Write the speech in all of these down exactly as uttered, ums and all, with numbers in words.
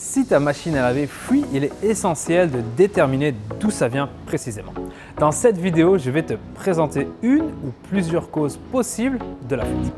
Si ta machine à laver fuit, il est essentiel de déterminer d'où ça vient précisément. Dans cette vidéo, je vais te présenter une ou plusieurs causes possibles de la fuite.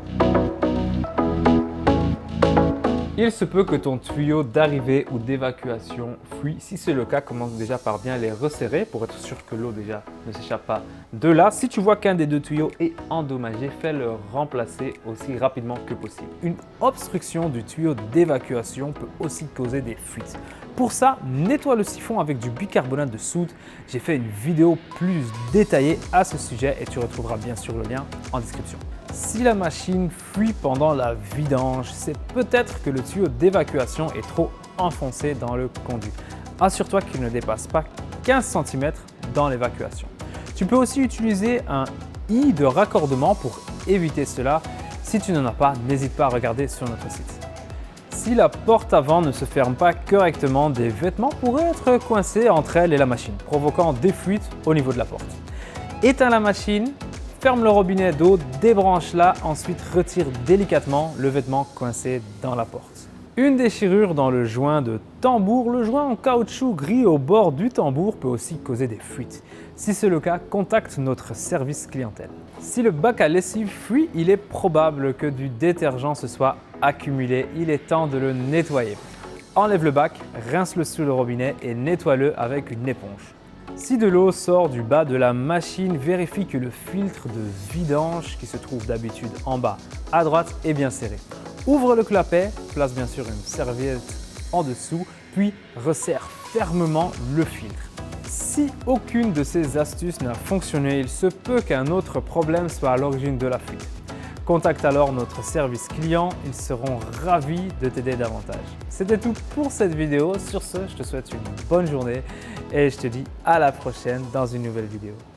Il se peut que ton tuyau d'arrivée ou d'évacuation fuit. Si c'est le cas, commence déjà par bien les resserrer pour être sûr que l'eau déjà ne s'échappe pas de là. Si tu vois qu'un des deux tuyaux est endommagé, fais-le remplacer aussi rapidement que possible. Une obstruction du tuyau d'évacuation peut aussi causer des fuites. Pour ça, nettoie le siphon avec du bicarbonate de soude. J'ai fait une vidéo plus détaillée à ce sujet et tu retrouveras bien sûr le lien en description. Si la machine fuit pendant la vidange, c'est peut-être que le tuyau d'évacuation est trop enfoncé dans le conduit. Assure-toi qu'il ne dépasse pas quinze centimètres dans l'évacuation. Tu peux aussi utiliser un i de raccordement pour éviter cela. Si tu n'en as pas, n'hésite pas à regarder sur notre site. Si la porte avant ne se ferme pas correctement, des vêtements pourraient être coincés entre elle et la machine, provoquant des fuites au niveau de la porte. Éteins la machine. Ferme le robinet d'eau, débranche-la, ensuite retire délicatement le vêtement coincé dans la porte. Une déchirure dans le joint de tambour. Le joint en caoutchouc gris au bord du tambour peut aussi causer des fuites. Si c'est le cas, contacte notre service clientèle. Si le bac à lessive fuit, il est probable que du détergent se soit accumulé. Il est temps de le nettoyer. Enlève le bac, rince-le sous le robinet et nettoie-le avec une éponge. Si de l'eau sort du bas de la machine, vérifie que le filtre de vidange qui se trouve d'habitude en bas à droite est bien serré. Ouvre le clapet, place bien sûr une serviette en dessous, puis resserre fermement le filtre. Si aucune de ces astuces n'a fonctionné, il se peut qu'un autre problème soit à l'origine de la fuite. Contacte alors notre service client, ils seront ravis de t'aider davantage. C'était tout pour cette vidéo. Sur ce, je te souhaite une bonne journée et je te dis à la prochaine dans une nouvelle vidéo.